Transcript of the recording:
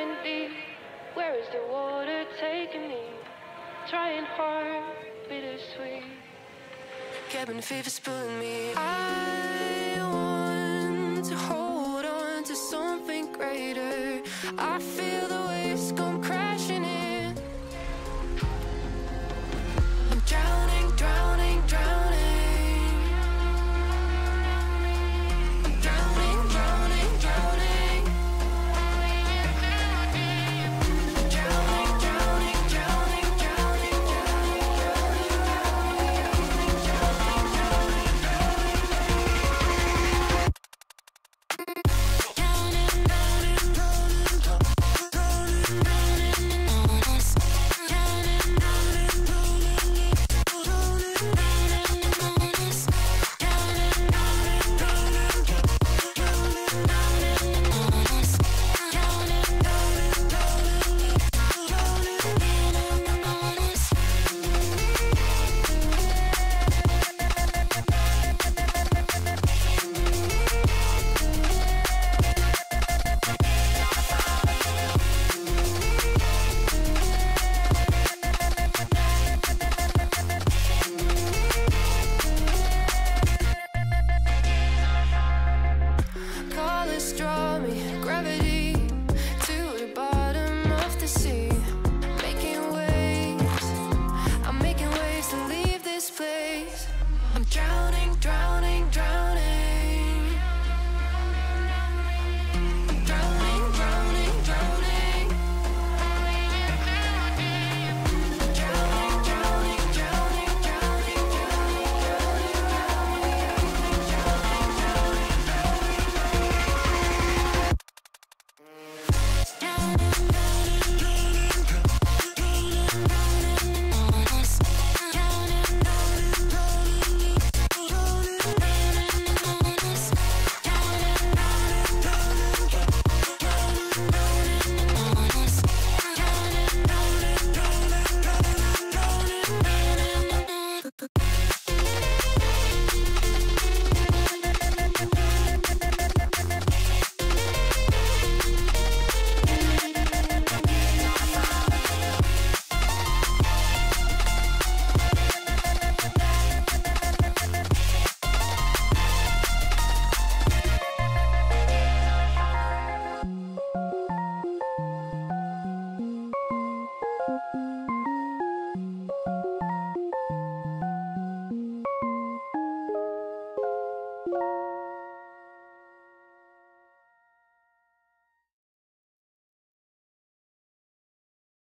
diving deep. Where is the water taking me? Trying hard, bittersweet. Cabin fever's pulling me. I want to hold on to something greater. I feel the waves come crashing in. I'm drowning, drowning, drowning. I'm drowning, drowning, drowning. I'm drowning, drowning, drowning, drowning, draw me, gravity to the bottom of the sea. Making waves, I'm making waves to leave this place. I'm drowning, drowning, drowning. Drowning, drowning, drowning. Drowning, drowning, drowning, drowning, you.